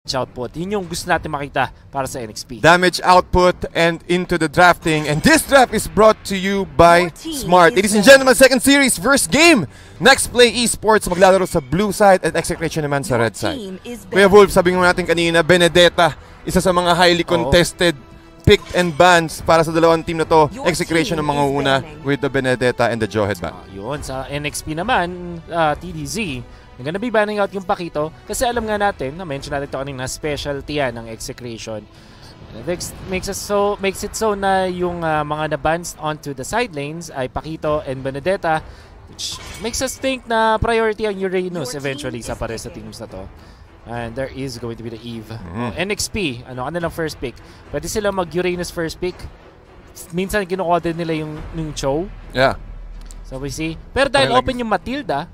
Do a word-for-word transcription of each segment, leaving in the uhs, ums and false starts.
output. Yun yung gusto natin makita para sa N X P. Damage output and into the drafting. And this draft is brought to you by Smart. Ladies and gentlemen, second series, first game. Next Play Esports maglalaro sa blue side at Execration naman sa red side. Kuya Wolf, sabi nga natin kanina, Benedetta, isa sa mga highly contested picked and bans para sa dalawang team na to. Execration ng mga una with the Benedetta and the Jawhead ban. Uh, yun, sa N X P naman, uh, T D Z, you're gonna be banning out yung Pakito kasi alam nga natin, na-mention natin ito kanina, specialty yan ng Execration. It makes, us so, makes it so na yung uh, mga na-bans onto the side lanes ay Pakito and Benedetta, which makes us think na priority ang Uranus eventually sa pares sa teams na to. And there is going to be the Eve. Mm. N X P, ano, kanilang first pick. Pwede sila mag-Uranus first pick. Minsan kinukuha din nila yung, yung Cho. Yeah. So we see. Pero dahil Parang open yung Matilda,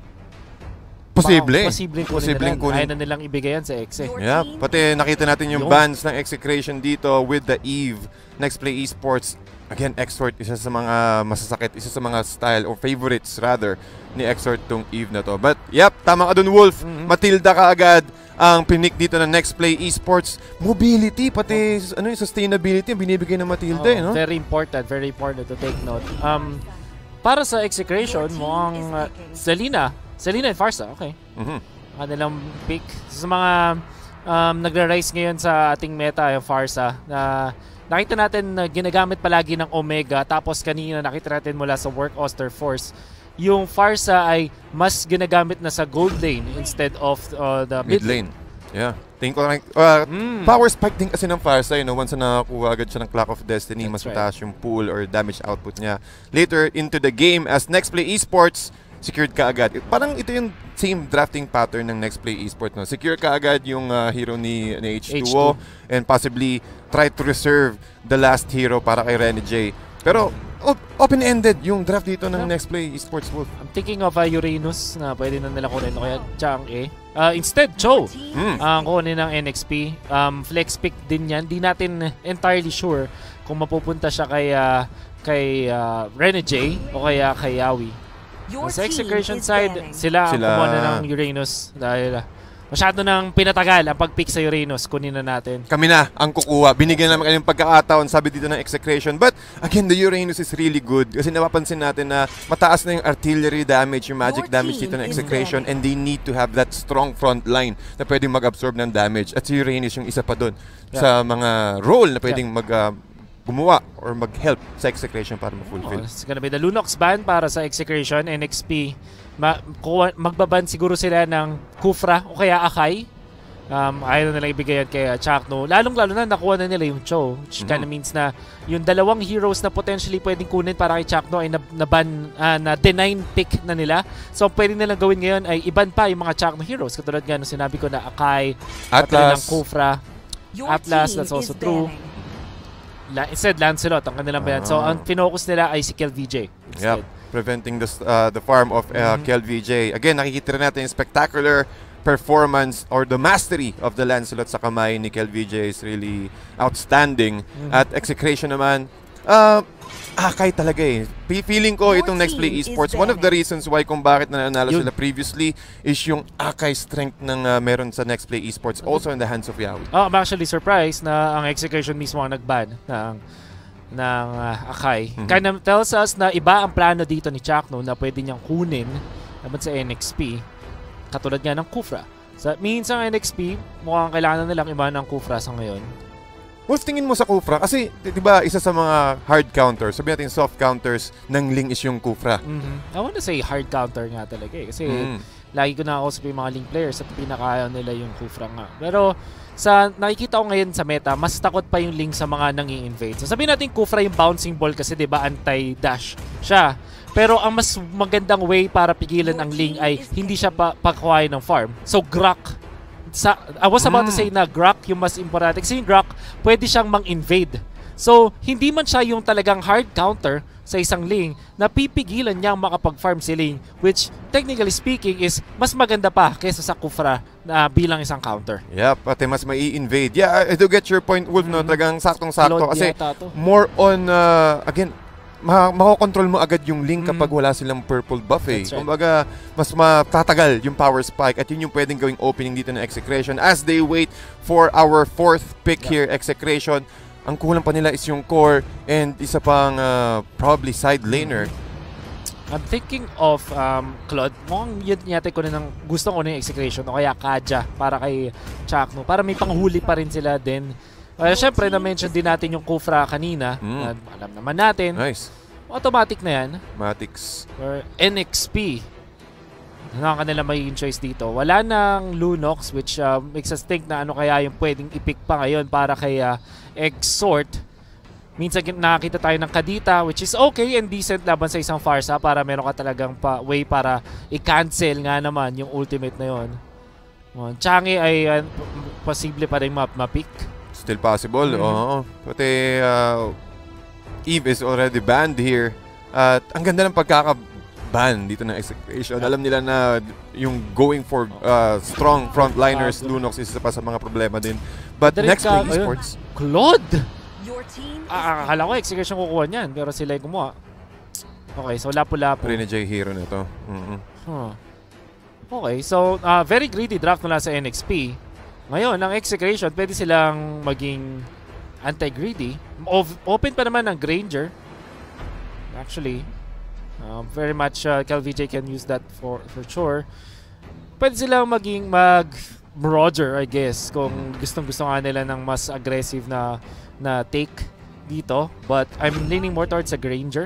posible. Posibleng kunin Posibleng nila. Ayaw na nilang ibigay yan sa Exe. Yeah. Pati nakita natin yung, yung bans ng Execration dito with the Eve. Next Play Esports. Again, Exort, isa sa mga masasakit, isa sa mga style or favorites rather ni Exort tong Eve na to. But yep, tama ka dun, Wolf. Mm-hmm. Matilda ka agad ang pinik dito ng Next Play Esports. Mobility, pati oh. ano yung sustainability binibigay ng Matilda. Oh, eh, no? Very important, very important to take note. Um, para sa Execration, mukhang uh, Selena. Selena and Farsa, okay. Mm-hmm. Kanilang pick. Sa mga um, nagra-rise ngayon sa ating meta, yung Farsa, na nakita natin na ginagamit palagi ng Omega, tapos kanina nakita natin mula sa Work Oster Force, yung Farsa ay mas ginagamit na sa gold lane instead of uh, the mid, mid lane. Yeah. Tingin ko lang, uh, mm. power spike din kasi ng Farsa, you know, once na nakakuha agad siya ng Clock of Destiny, That's mas right. mataas yung pool or damage output niya. Later into the game as Next Play Esports, secured ka agad. Parang ito yung same drafting pattern ng Next Play Esports. No? Secure ka agad yung uh, hero ni, ni H two O and possibly try to reserve the last hero para kay Rene J. Pero op open-ended yung draft dito ng yeah. Next Play Esports, Wolf. I'm thinking of uh, Uranus na pwede na nila kunin kaya Chang'e. Uh, instead, Cho mm. ang uh, kunin ng N X P. Um, flex pick din yan. Di natin entirely sure kung mapupunta siya kay, uh, kay uh, Rene J o kaya kay Yawi. Sa Execration side, sila ang kumuha na ng Uranus dahil uh, masyado nang pinatagal ang pag-pick sa Uranus. Kunin na natin. Kami na ang kukuha. Binigyan naman kayong pagkakataon, sabi dito ng Execration. But again, the Uranus is really good kasi napapansin natin na mataas na yung artillery damage, yung magic damage dito ng Execration, and they need to have that strong front line na pwedeng mag-absorb ng damage. At si Uranus yung isa pa doon yeah. sa mga role na pwedeng yeah. mag... Uh, gumawa or mag-help sa Execration para ma-fulfill. Oh, it's gonna be the Lunox ban para sa Execration. N X P, ma magbaban siguro sila ng Kufra o kaya Akai. Um, ayaw na nila ibigay yan kay Chakno. Lalong-lalo na nakuha na nila yung Cho, which mm-hmm. kind of means na yung dalawang heroes na potentially pwedeng kunin para kay Chakno ay na-ban, uh, na-deny pick na nila. So, pwede nilang gawin ngayon ay iban pa yung mga Chakno heroes. Katulad nga nung sinabi ko na Akai, Atlas, Kufra, Atlas, that's also true. La instead, Lancelot ang kanilang bayan. So, ang pinocus nila ay si Kel V J. Yep, preventing the, uh, the farm of uh, mm-hmm. Kel V J. Again, nakikita rin natin yung spectacular performance or the mastery of the Lancelot sa kamay ni Kel V J is really outstanding. Mm-hmm. At Execration naman, uh, Akai talaga eh. Feeling ko itong Next Play Esports, one of the reasons why kung bakit nananalo sila previously is yung Akai strength ng uh, meron sa Next Play Esports, also in the hands of Yawi. Oh, I'm actually surprised na ang Execration mismo ang nag-ban ng, ng uh, Akai. Mm-hmm. Kind of tells us na iba ang plano dito ni Chakno na pwede niyang kunin naman sa N X P, katulad nga ng Kufra. So, means ang N X P, mukhang kailangan nilang iba ng Kufra sa ngayon. Wolf, tingin mo sa Kufra, kasi di ba isa sa mga hard counters, sabi natin soft counters ng Ling is yung Kufra. Mm-hmm. I wanna say hard counter nga talaga eh. Kasi mm. lagi ko na-usap yung mga Ling players at pinakaayaw nila yung Kufra nga. Pero sa nakikita ko ngayon sa meta, mas takot pa yung Ling sa mga nangi-invade. So sabihin natin Kufra yung bouncing ball kasi di ba anti-dash siya. Pero ang mas magandang way para pigilan ang Ling ay hindi siya pa pakuhay ng farm. So Grok. Sa, I was about mm. to say na Grok yung mas importante. Kasi yung Grok, pwede siyang mang-invade. So, hindi man siya yung talagang hard counter sa isang Ling na pipigilan niyang makapag-farm si Ling, which, technically speaking, is mas maganda pa kaysa sa Kufra na bilang isang counter. Yeah, pati mas mai-invade. Yeah, I do get your point, Wolf, mm. no? Talagang saktong-sakto. Kasi more on, uh, again, ma makokontrol mo agad yung Link kapag Mm. wala silang purple buff eh. That's right. Kumbaga, mas matatagal yung power spike at yun yung pwedeng gawing opening dito ng Execration as they wait for our fourth pick Yeah. here, Execration. Ang kulang pa nila is yung core and isa pang uh, probably side laner. I'm thinking of um, Claude. Mukhang yun yate ko na ng gusto ko na yung Execration o kaya Kaja para kay Chakno. Para may panghuli pa rin sila din. Well, syempre, na-mention din natin yung Kufra kanina. Mm. Na alam naman natin. Nice. Automatic na yan. Matix. Or N X P. Ano ang kanila magiging choice dito? Wala nang Lunox, which uh, makes us think na ano kaya yung pwedeng i-pick pa ngayon para kay uh, Exort. Minsan nakakita tayo ng Kadita, which is okay and decent laban sa isang Farsa para meron ka talagang pa way para i-cancel nga naman yung ultimate na yon. Uh, Changi ay uh, posible pa rin ma-pick. Still possible, Mhm. oo. Pati uh, Eve is already banned here. At ang ganda ng pagkaka-ban dito ng Execration. Yeah. Alam nila na yung going for uh, strong frontliners, Uh, Lunox is isa pa sa mga problema din. But Direct next play ka- ayun. esports. Claude! Your team is Ah, akala ko Execution kukuha niyan, pero sila yung kumuha. Okay, so lapu-lapu. Pre ni J Hero na to. Mhm. Huh. Okay, so uh, very greedy draft mula sa N X P. Ngayon, ang Execration, pwede silang maging anti-greedy. Ov- open pa naman ng Granger. Actually, uh, very much uh, Kel V J can use that for for sure. Pwede silang maging mag Roger, I guess, kung gustong-gusto nga nila ng mas aggressive na na take dito. But I'm leaning more towards a Granger.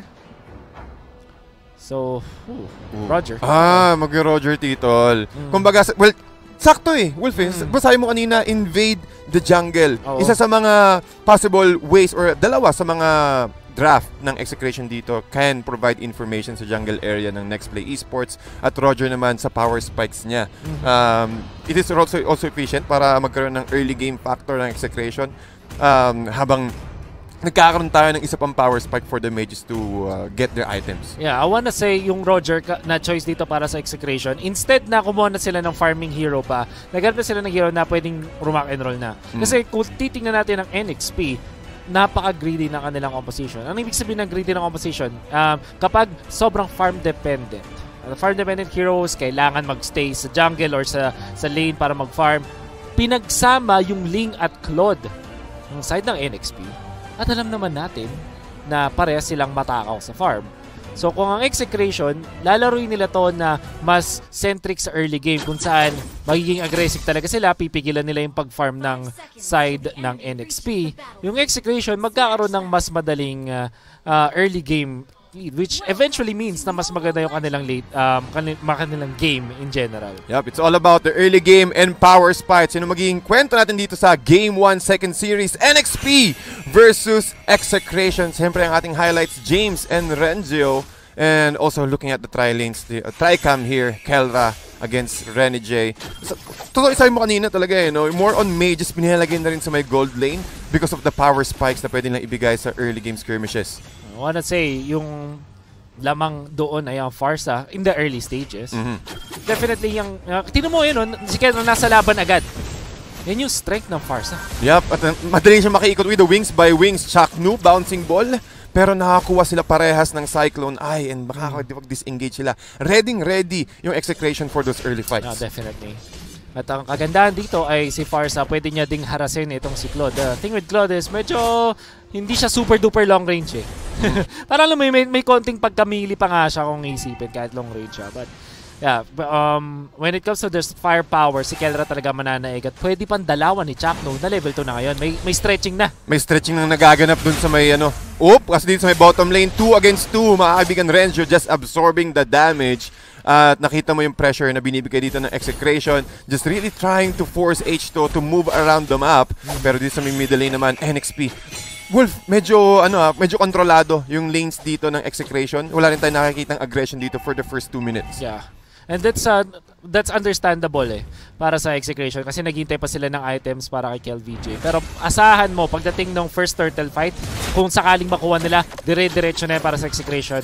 So, ooh, Ooh. Roger. Ah, mag-Roger Titol. Mm. Kumbaga, well, sakto eh, Wolf eh. Mm. Basahin mo kanina, invade the jungle. Oo. Isa sa mga possible ways or dalawa sa mga draft ng Execration dito can provide information sa jungle area ng Next Play Esports at Roger naman sa power spikes niya. Mhm. Um, it is also, also efficient para magkaroon ng early game factor ng Execration um, habang nagkakaroon tayo ng isa pang power spike for the mages to uh, get their items. Yeah, I wanna say yung Roger ka- na choice dito para sa Execration, instead na kumuha na sila ng farming hero pa, naghanap na sila ng hero na pwedeng rock and roll na. Mm. Kasi kung titingnan natin ang N X P, napaka-greedy ng kanilang composition. Ano ibig sabihin ng greedy ng composition? Um, kapag sobrang farm-dependent. Uh, farm-dependent heroes, kailangan magstay sa jungle or sa, sa lane para mag-farm. Pinagsama yung Ling at Claude ng side ng N X P. At alam naman natin na parehas silang matakaw sa farm. So kung ang Execration, lalaroin nila to na mas centric sa early game kung saan magiging aggressive talaga sila, pipigilan nila yung pag-farm ng side ng N X P. Yung Execration, magkakaroon ng mas madaling uh, uh, early game lead, which eventually means na mas maganda yung kanilang late, um, kanil- kanilang game in general. Yup, it's all about the early game and power spikes. Yun ang magiging kwento natin dito sa Game one Second Series, N X P versus Execration. Siyempre ang ating highlights, James and Renzo. And also looking at the tri-lanes, the uh, tri-cam here, Kelra against Renny J. So, totoo, isabi mo kanina talaga eh, no? More on mages, pinilagay na rin sa may gold lane because of the power spikes na pwede lang ibigay sa early game skirmishes. I wanna say, yung lamang doon ay ang Farsa in the early stages. Mhm. Definitely yung, uh, tinan mo yun, oh, si Ken nasa laban agad. Yan yung strength ng Farsa. Yup, at uh, madali siya makiikot with the wings by wings. Chaknu, bouncing ball. Pero nakakuha sila parehas ng Cyclone Eye and makakapag-disengage sila. Ready, ready yung Execration for those early fights. No, definitely. At ang kagandahan dito ay si Farsa, pwede niya ding harasin itong si Claude. The thing with Claude is medyo hindi siya super duper long range eh. Parang alam mo, may, may konting pagkamili pa nga siya kung isipin kahit long range siya. But yeah, um, when it comes to this firepower, si Kelra talaga mananaig at pwede pang dalawan ni Chakno na level two na ngayon. May, may stretching na. May stretching nang nagaganap dun sa may ano. Oop, kasi dito sa may bottom lane, two against two. Mga kaibigan, Renzo just absorbing the damage. At nakita mo yung pressure na binibigay dito ng Execration. Just really trying to force H two to move around the map. Pero dito sa may middle lane naman, N X P. Wolf, medyo ano ah, medyo kontrolado yung lanes dito ng Execration. Wala rin tayo nakikitang aggression dito for the first two minutes. Yeah. And that's uh, that's understandable eh para sa Execration kasi naghihintay pa sila ng items para kay Kel V J. Pero asahan mo pagdating ng first turtle fight, kung sakaling makuha nila, dire-diretso na yan para sa Execration.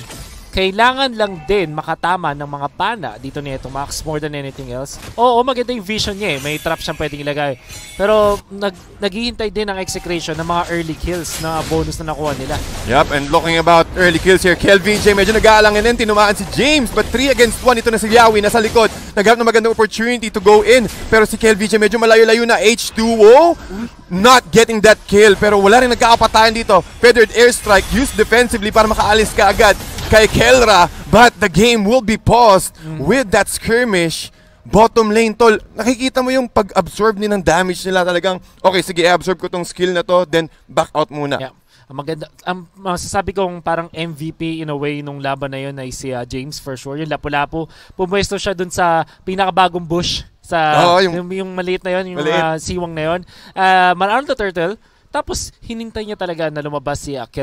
kailangan lang din makatama ng mga pana dito ni Eto Max more than anything else. Oo, maganda yung vision niya eh. May trap siyang pwedeng ilagay. Pero nag naghihintay din ng execration ng mga early kills na bonus na nakuha nila. Yup, and looking about early kills here, KelVJ medyo nag-aalangin din, tinumaan si James, but three against one, ito na si Yawi, nasa likod. Naghanap na magandang opportunity to go in, pero si KelVJ medyo malayo-layo na. H two O, not getting that kill, pero wala rin nagkakapatayan dito. Feathered airstrike, used defensively para makaalis ka agad kay Kelra, but the game will be paused mm. with that skirmish. Bottom lane, tol, nakikita mo yung pag-absorb ni ng damage nila talagang, okay, sige, i-absorb ko tong skill na to, then back out muna. Yeah. Maganda. Ang um, masasabi kong parang M V P in a way nung laban na yun ay si uh, James for sure. Yung Lapu-Lapu, pumwesto siya dun sa pinakabagong bush sa oh, yung, yung, yung maliit na yun, yung uh, siwang na yun. Uh, Marano the Turtle. Tapos, hinintay niya talaga na lumabas si uh,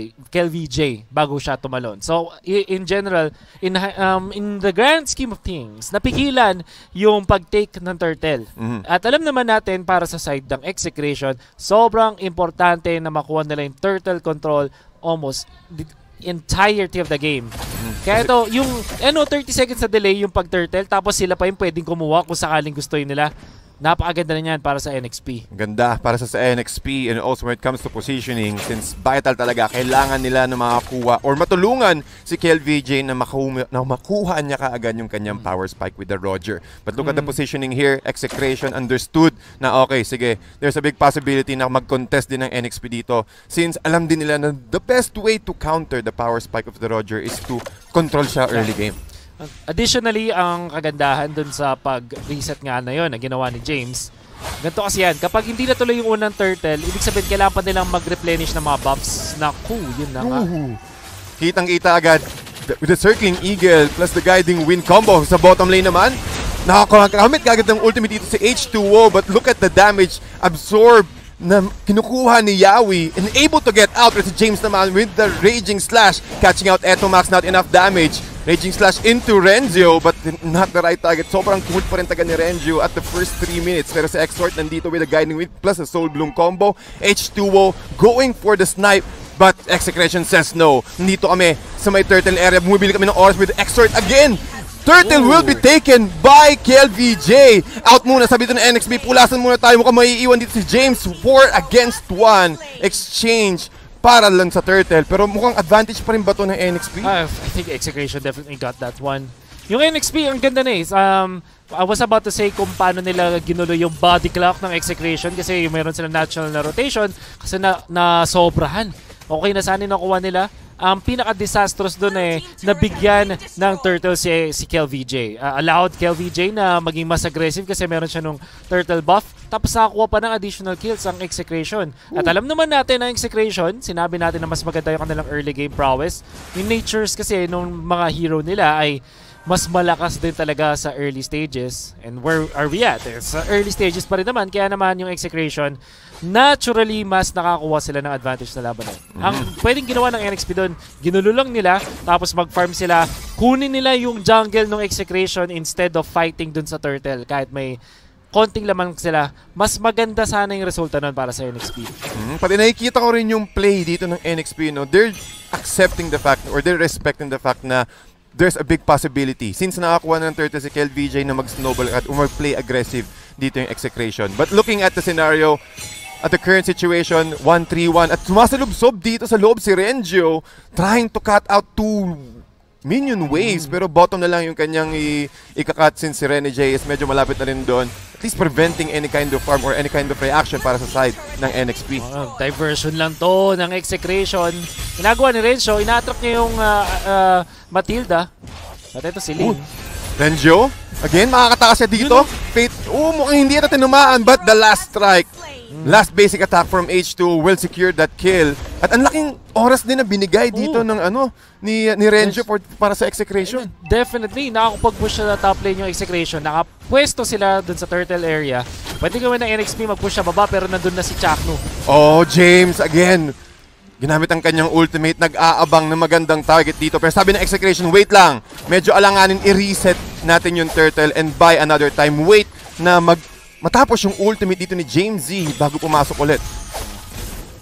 KelVJ bago siya tumalon. So, in general, in um, in the grand scheme of things, napigilan yung pag-take ng Turtle. Mm-hmm. At alam naman natin, para sa side ng execration, sobrang importante na makuha nila yung Turtle control almost the entirety of the game. Mm-hmm. Kaya ito, yung ano, thirty seconds na delay yung pag-Turtle, tapos sila pa yung pwedeng kumuha kung sakaling gusto nila. Napakaganda na yan para sa N X P. Ganda para sa, sa N X P, and also when it comes to positioning, since vital talaga, kailangan nila na makakuha or matulungan si KelVJ na, makuha, na makuha niya kaagad yung kanyang power spike with the Roger. But look mm. at the positioning here, execration understood na okay, sige, there's a big possibility na mag-contest din ng N X P dito, since alam din nila na the best way to counter the power spike of the Roger is to control siya early game. Additionally, ang kagandahan dun sa pag-reset nga na yun na ginawa ni James, ganito kasi yan, kapag hindi natuloy yung unang Turtle, ibig sabihin kailangan pa nilang mag-replenish ng mga buffs. Naku, yun na nga. Kitang-kita agad with the circling eagle plus the guiding wind combo sa bottom lane naman. Nakakamit kagad ng ultimate dito si H two O, but look at the damage absorbed na kinukuha ni Yawi and able to get out. Pero si James naman with the Raging Slash, catching out Eto Max, not enough damage. Raging Slash into Renzo, but not the right target. Sobrang cool pa rin taga ni Renzo at the first three minutes. Pero si Exort nandito with a Guiding Wind plus a Soul Bloom combo. H two O going for the snipe, but Execration says no. Nandito kami sa may Turtle area. Bumibili kami ng oras with Exort again. Turtle Ooh. will be taken by KelVJ. Out muna, sabi dito ng N X P. Pulasan muna tayo. Mukhang maiiwan dito si James. four against one. Exchange para lang sa Turtle. Pero mukhang advantage pa rin ba ito ng N X P? Uh, I think Execration definitely got that one. Yung N X P, ang ganda na eh. Um, I was about to say kung paano nila ginulo yung body clock ng Execration kasi mayroon silang natural na rotation kasi na, na sobrahan. Okay na sana nakuha nila. Ang um, pinaka-disastrous doon eh, nabigyan ng Turtle si, si KelVJ. Uh, allowed KelVJ na maging mas aggressive kasi meron siya nung Turtle buff. Tapos nakakuha pa ng additional kills ang Execration. Ooh. At alam naman natin ang Execration, sinabi natin na mas maganda yung kanilang early game prowess. Yung natures kasi nung mga hero nila ay mas malakas din talaga sa early stages. And where are we at? Sa early stages pa rin naman, kaya naman yung Execration, naturally, mas nakakuha sila ng advantage na laban. Mm-hmm. Ang pwedeng ginawa ng N X P doon, ginulo lang nila, tapos mag-farm sila, kunin nila yung jungle ng Execration instead of fighting dun sa Turtle. Kahit may konting lamang sila, mas maganda sana yung resulta nun para sa N X P. Mm-hmm. Pati nakikita ko rin yung play dito ng N X P, no? They're accepting the fact, or they're respecting the fact na there's a big possibility. Since nakakuha ng Turtle si KelVJ na mag-snowball at mag-play aggressive dito yung Execration. But looking at the scenario, at the current situation, one three one, at sumasalubsob dito sa loob si Renzo, trying to cut out two minion waves, mm. pero bottom na lang yung kanyang ikakat since si Rene J is medyo malapit na rin doon. At least preventing any kind of farm or any kind of reaction para sa side ng N X P. Oh, diversion lang to ng Execration. Ginagawa ni Renzo, ina-attract niya yung uh, uh, Matilda. At ito si Lin. Renzo, again, makakatakas siya dito. Fate, oh, mukhang hindi ito tinumaan, but the last strike. Last basic attack from H two will secure that kill. At ang laking oras din na binigay dito Ooh. ng ano ni ni Renzo for, para sa Execration. Definitely, nakakapag-push siya na top lane yung Execration. Nakapwesto sila dun sa Turtle area. Pwede gawin ng N X P mag-push siya baba pero nandun na si Chakno. Oh, James again. Ginamit ang kanyang ultimate, nag-aabang na magandang target dito. Pero sabi ng Execration, wait lang. Medyo alanganin i-reset natin yung Turtle and buy another time. Wait na mag matapos yung ultimate dito ni James Z bago pumasok ulit.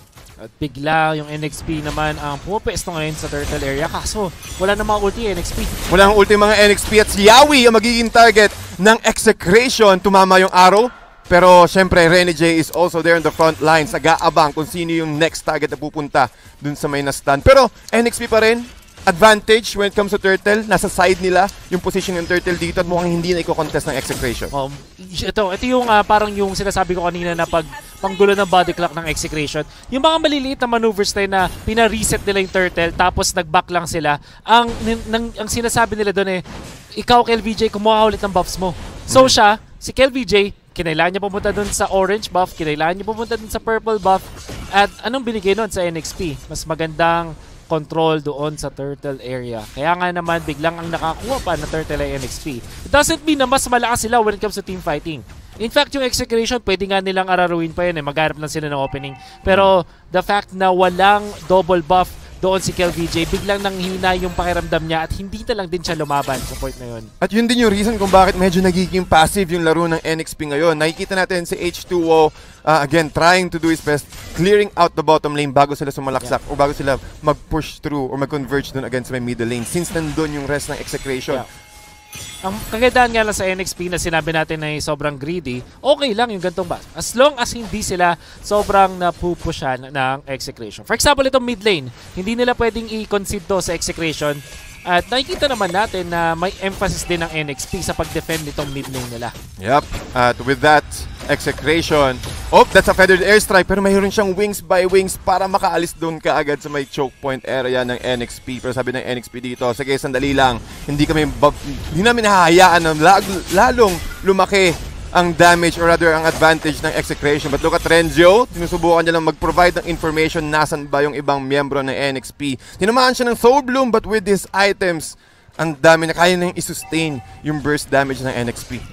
At bigla yung N X P naman ang pupesto ngayon sa turtle area. Kaso wala na mga ulti N X P. Wala ng ulti mga N X P at si Yawi ang magiging target ng Execration. Tumama yung arrow. Pero syempre Renegade is also there in the front lines. Nag-aabang kung sino yung next target na pupunta dun sa may na-stun. Pero N X P pa rin. Advantage when it comes to Turtle. Nasa side nila yung position ng Turtle dito at mukhang hindi na i-contest ng Execration. Um, ito, ito yung uh, parang yung sinasabi ko kanina na pag panggulo ng body clock ng Execration. Yung mga maliliit na maneuvers tayo na pina-reset nila yung Turtle tapos nag-back lang sila. Ang, ng, ang sinasabi nila doon eh, ikaw, Kel V J, kumuha ulit ng buffs mo. So siya, si Kel V J, kinailangan niya pumunta doon sa orange buff, kinailangan niya pumunta doon sa purple buff. At anong binigay nun sa N X P? Mas magandang control doon sa turtle area. Kaya nga naman biglang ang nakakuha pa na turtle ay N X P. It doesn't mean na mas malakas sila when it comes to team fighting. In fact, yung Execration, pwede nga nilang araruin pa yun eh. Maghanap lang sila ng opening. Pero the fact na walang double buff doon si Kel V J, biglang nanghina yung pakiramdam niya at hindi na lang din siya lumaban sa point na yun. At yun din yung reason kung bakit medyo nagiging passive yung laro ng N X P ngayon. Nakikita natin si H two O, uh, again, trying to do his best, clearing out the bottom lane bago sila sumalaksak yeah. o bago sila mag-push through or mag-converge dun against my middle lane since nandun yung rest ng Execration. Yeah. Ang kagandaan nga lang sa N X P na sinabi natin na sobrang greedy, okay lang yung gantong buff. As long as hindi sila sobrang napupushan ng Execration. For example, itong mid lane, hindi nila pwedeng i-concede to sa Execration. At nakikita naman natin na may emphasis din ng N X P sa pag-defend nitong mid lane nila. Yep. At with that, Execration. Oh, that's a feathered airstrike pero mayroon siyang wings by wings para makaalis doon kaagad sa may choke point area ng N X P. Pero sabi ng N X P dito, sige, sandali lang. Hindi kami, hindi namin hahayaan na lalong lumaki ang damage or rather ang advantage ng Execration. But look at Renjo, sinusubukan niya lang mag-provide ng information nasan ba yung ibang miyembro ng N X P. Tinamaan siya ng Soul Bloom but with these items, ang dami na kaya nang i-sustain yung burst damage ng N X P.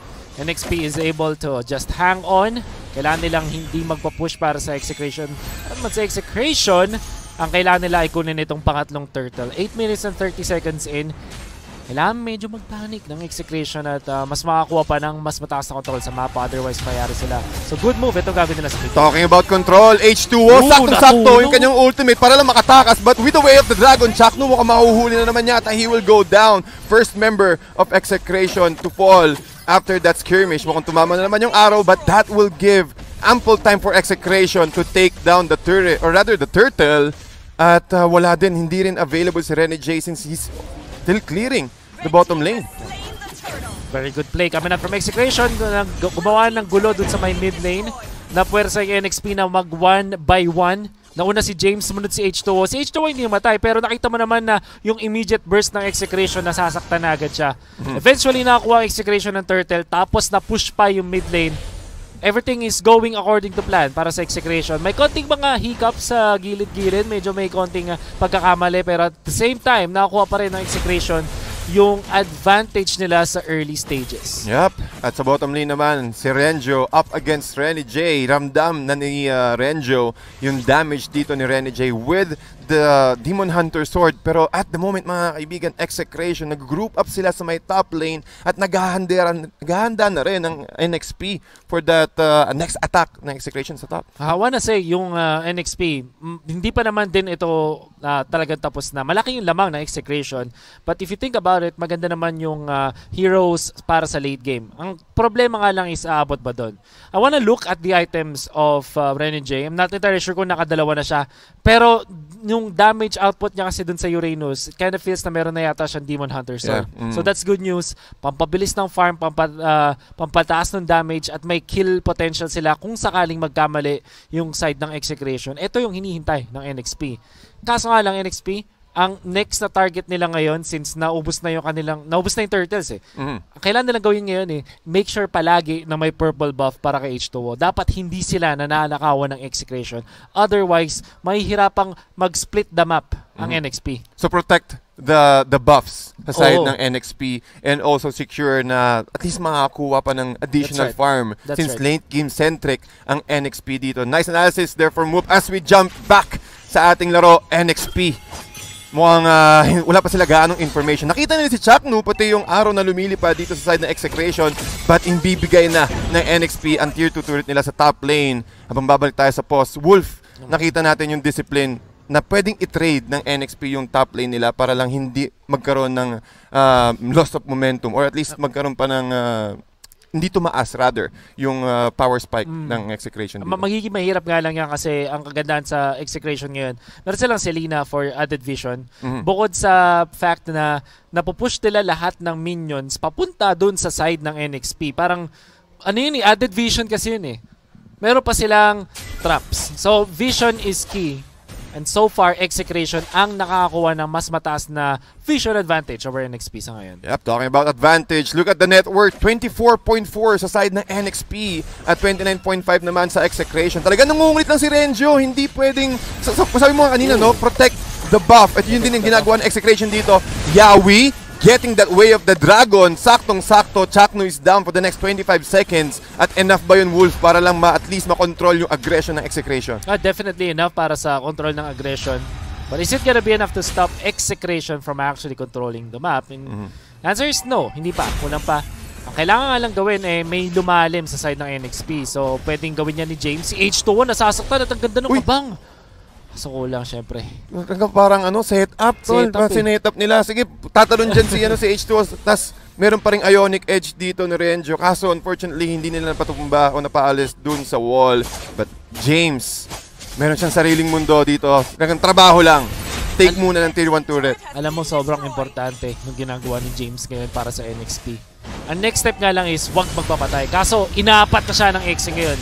N X P is able to just hang on. Kailangan nilang hindi magpa-push para sa Execration. At man sa Execration, ang kailangan nila ay kunin itong pangatlong turtle. eight minutes and thirty seconds in. Kailangan medyo mag-panic ng Execration at uh, mas makakuha pa ng mas mataas na control sa mapa. Otherwise, mayari sila. So, good move. Itong gagawin nila sa mid. Talking about control, H two O, sakto-sakto yung kanyang ultimate para lang makatakas. But with the way of the dragon, Chakno mukhang mahuhuli na naman yata. He will go down. First member of Execration to fall after that skirmish. Mukhang tumama na naman yung arrow, but that will give ample time for Execration to take down the turret, or rather the turtle. At uh, wala din, hindi rin available si Renegade since he's still clearing the bottom lane. Very good play coming up from Execration. Gumawa ng gulo dun sa may mid lane. Napuwersa yung N X P na mag one by one. Nauna si James, sumunod si H two O. Si H two O hindi matay, pero nakita mo naman na yung immediate burst ng Execration, nasasaktan na agad siya. Mm-hmm. Eventually nakakuha ang Execration ng turtle, tapos na-push pa yung mid lane. Everything is going according to plan para sa Execration. May konting mga hiccups sa gilid-gilid, medyo may konting uh, pagkakamali, pero at the same time, nakakuha pa rin ng Execration yung advantage nila sa early stages. Yep. At sa bottom lane naman, si Renjo up against Renegade. Ramdam na ni uh, Renjo yung damage dito ni Renegade with the Demon Hunter Sword. Pero at the moment, mga kaibigan, Execration, nag-group up sila sa may top lane at naghahanda, naghahanda na rin ng N X P for that uh, next attack ng Execration sa top. I wanna say, yung uh, N X P, hindi pa naman din ito uh, talagang tapos na. Malaki yung lamang ng Execration. But if you think about it, maganda naman yung uh, heroes para sa late game. Ang problema nga lang is aabot ba doon? I wanna look at the items of uh, Renegade. I'm not entirely sure kung nakadalawa na siya. Pero yung damage output niya kasi dun sa Uranus, it kind of feels na meron na yata siyang Demon Hunter Sword. Yeah. Mm. So that's good news. Pampabilis ng farm, pampa, uh, pampataas ng damage at may kill potential sila kung sakaling magkamali yung side ng Execration. Ito yung hinihintay ng N X P. Kaso nga lang N X P, ang next na target nila ngayon, since naubos na yung kanilang, naubos na yung turtles eh. Mm-hmm. Ang kailangan nilang gawin ngayon eh, make sure palagi na may purple buff para kay H two O. Dapat hindi sila nananakawan ng Execration. Otherwise, mahihirapang mag-split the map ang mm-hmm. N X P. So protect the the buffs sa side Oo. ng N X P and also secure na at least makakuha pa ng additional right. farm That's since right. late game centric ang N X P dito. Nice analysis there for Moop as we jump back sa ating laro N X P. Mukhang uh, wala pa sila gaanong information. Nakita nila si Chakno, pati yung araw na lumilipad dito sa side ng Execration, but imbibigay na ng N X P ang tier two turret nila sa top lane. Habang babalik tayo sa post, Wolf nakita natin yung discipline na pwedeng i-trade ng N X P yung top lane nila para lang hindi magkaroon ng uh, loss of momentum or at least magkaroon pa ng uh, hindi tumaas rather yung uh, power spike mm. ng Execration. Ma magiging mahirap nga lang yan kasi ang kagandahan sa Execration ngayon, meron silang Selena for added vision. Mm-hmm. Bukod sa fact na napupush nila lahat ng minions papunta dun sa side ng N X P. Parang ano yun eh, added vision kasi yun eh. Meron pa silang traps. So vision is key. And so far, Execration ang nakakakuha ng mas mataas na vision advantage over N X P sa ngayon. Yep, talking about advantage, look at the net worth, twenty-four point four sa side ng N X P at twenty-nine point five naman sa Execration. Talaga nangungulit lang si Renjo, hindi pwedeng, sabi mo kanina, no, protect the buff. At yun din yung ginagawa ng Execration dito. Yawi, getting that way of the dragon, saktong-sakto, Chaknu is down for the next twenty-five seconds. At enough ba yun, Wolf, para lang ma at least makontrol yung aggression ng Execration? Ah, definitely enough para sa control ng aggression. But is it gonna be enough to stop Execration from actually controlling the map? And mm-hmm. the answer is no, hindi pa, kulang pa. Ang kailangan nga lang gawin eh may lumalim sa side ng N X P. So pwedeng gawin niya ni James. Si H two O nasasaktan at ang ganda ng Uy. kabang. So kulang syempre. Parang ano, set up, tol. Set up, eh. Sinet up nila. Sige, tatalon dyan si, ano, si H two O. Tapos meron pa ring Ionic Edge dito ni Renjo. Kaso unfortunately hindi nila napatumba o napaalis dun sa wall. But James, meron siyang sariling mundo dito. Kaya trabaho lang. Take Al muna ng tier one turret. Alam mo, sobrang importante yung ginagawa ni James ngayon para sa N X P. Ang next step nga lang is wag magpapatay. Kaso inaapat na siya ng X ngayon.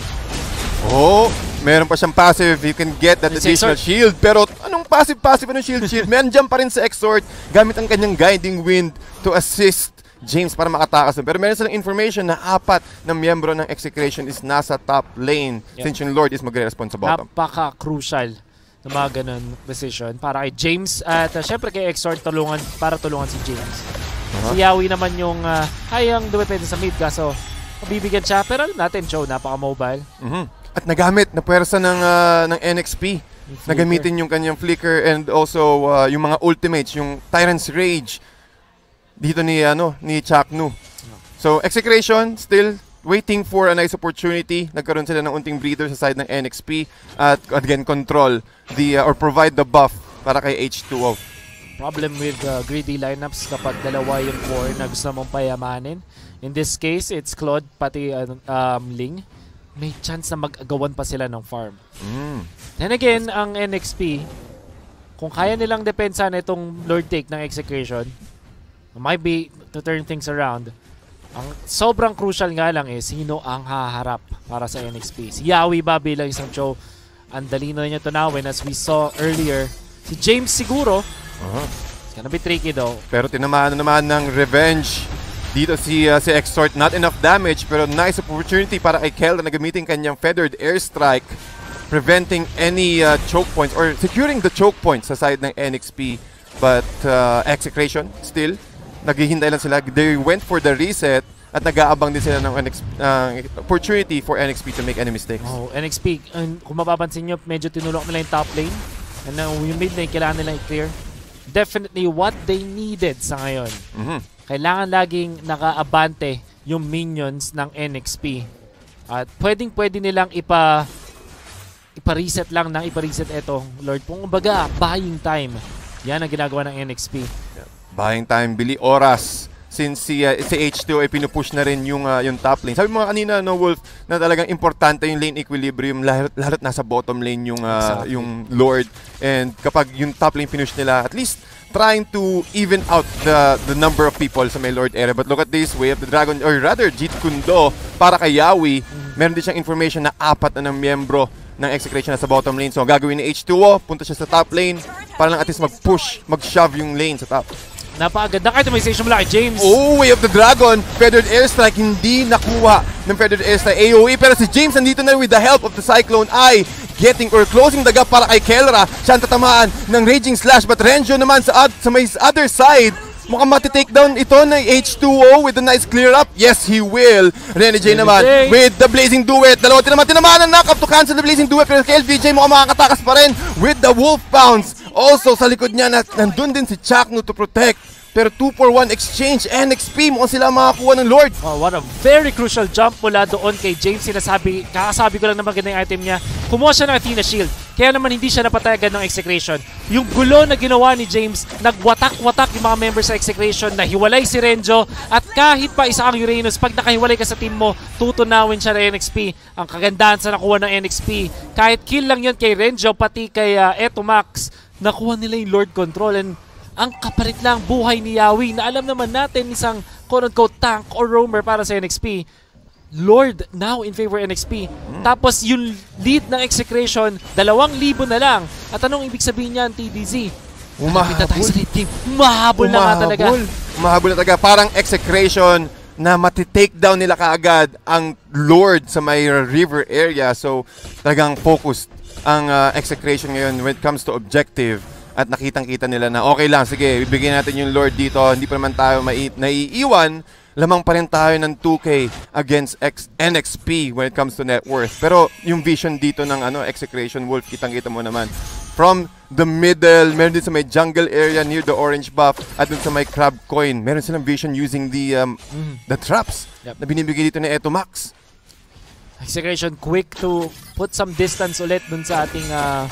Oh, meron pa siyang passive. You can get that additional shield. Pero anong passive-passive anong shield-shield? Meron dyan pa rin sa Exort gamit ang kanyang Guiding Wind to assist James para makatakas. Pero meron silang information na apat na miyembro ng Execration is nasa top lane. Yep. Since yung Lord is magre-respond sa bottom. Napaka-crucial na mga ganun decision para kay James at uh, syempre kay Exort tulungan, para tulungan si James. Uh-huh. Si Yawi naman yung uh, kayang dumepende sa mid kaso mabibigyan siya. Pero alam natin, Joe, napaka-mobile. Mm-hmm. At nagamit na puwersa ng, uh, ng N X P. Nagamitin yung kanyang flicker and also uh, yung mga ultimates, yung Tyrant's Rage dito ni ano ni Chaknu. So Execration still waiting for a nice opportunity. Nagkaroon sila ng unting breather sa side ng N X P at again control the uh, or provide the buff para kay H two O. Problem with uh, greedy lineups kapag dalawa yung core na gusto mong payamanin. In this case, it's Claude pati uh, um, Ling. May chance na mag-agawan pa sila ng farm. Mm. Then again, ang N X P, kung kaya nilang depensa na itong Lord Take ng Execration, might be to turn things around. Ang sobrang crucial nga lang is sino ang haharap para sa N X P. Si Yawi ba bilang isang Joe? Ang dali na niya tunawin as we saw earlier. Si James siguro. Uh-huh. It's gonna be tricky though. Pero tinamaan na naman ng revenge. Dito si, uh, si Exort, not enough damage pero nice opportunity para kay Kelra na gamitin kanyang Feathered Airstrike, preventing any uh, choke points or securing the choke points sa side ng N X P. But uh, Execration still, naghihintay lang sila. They went for the reset at nag-aabang din sila ng uh, opportunity for N X P to make any mistakes. Oh, N X P, um, kung mapapansin nyo, medyo tinulok nila yung top lane. And uh, yung mid lane, kailangan nila i-clear. Definitely what they needed sa ngayon. Mm-hmm. Kailangan laging naka-abante yung minions ng N X P. At pwedeng-pwede nilang ipa ipa-reset lang nang ipa-reset etong Lord. Kung baga, buying time. Yan ang ginagawa ng N X P. Yeah. Buying time, bili oras. Since si, uh, si H two ay pinupush na rin yung, uh, yung top lane. Sabi mo kanina, no, Wolf, na talagang importante yung lane equilibrium. Lahat, lahat nasa bottom lane yung, uh, exactly. yung Lord. And kapag yung top lane pinush nila, at least trying to even out the the number of people sa may Lord area. But look at this, Way of the Dragon, or rather, Jeet Kundo, para kay Yawi, meron din siyang information na apat na ng miyembro ng Execration na sa bottom lane. So, ang gagawin ni H two O, punta siya sa top lane para lang at least mag-push, mag-shove yung lane sa top. Napakagandang itemization mula kay James. Oh, Way of the Dragon, Feathered Airstrike, hindi nakuha ng Feathered Airstrike A O E. Pero si James nandito na with the help of the Cyclone Eye, getting or closing the gap para kay Kelra. Siya ang tatamaan ng Raging Slash. But Renjo naman sa, sa may other side, mukhang matitake down ito ng H two O with a nice clear up. Yes, he will. Rene J naman with the Blazing Duet. Dalawa naman tinamaan ng knock-up to cancel the Blazing Duet. Pero kay L V J mukhang makakatakas pa rin with the Wolf Pounce. Also, sa likod niya, na, nandun din si Chaknu to protect. Pero two for one exchange, N X P, mukhang sila makakuha ng Lord. Oh, what a very crucial jump mula doon kay James. Sinasabi, kakasabi ko lang na maganda yung item niya. Kumuha siya ng Athena Shield. Kaya naman hindi siya napatayagan ng Execration. Yung gulo na ginawa ni James, nagwatak-watak yung mga members sa Execration, na hiwalay si Renjo, at kahit pa isa ang Uranus, pag nakahiwalay ka sa team mo, tutunawin siya ng N X P. Ang kagandahan sa nakuha ng N X P, kahit kill lang yun kay Renjo, pati kay uh, Etomax, nakuha nila yung Lord Control, and ang kapalit lang buhay ni Yawi, na alam naman natin isang quote-unquote tank or roamer para sa N X P. Lord now in favor N X P. Hmm. Tapos yung lead ng Execration, dalawang libo na lang. At anong ibig sabihin niyan, T D Z? Umahabol. Tayo sa lead game. Umahabol na nga talaga. Umahabol na talaga. Parang Execration na mati-take down nila kaagad ang Lord sa may river area. So talagang focused ang uh, Execration ngayon when it comes to objective. At nakitang-kita nila na okay lang, sige, bibigyan natin yung Lord dito. Hindi pa naman tayo naiiwan. Lamang pa rin tayo ng two K against X N X P when it comes to net worth. Pero yung vision dito ng ano, Execration Wolf, kitang-kita mo naman. From the middle, meron din sa may jungle area near the orange buff, at dun sa may crab coin. Meron silang vision using the um, mm. the traps yep. na binibigay dito ni Etomax. Execration quick to put some distance ulit dun sa ating uh,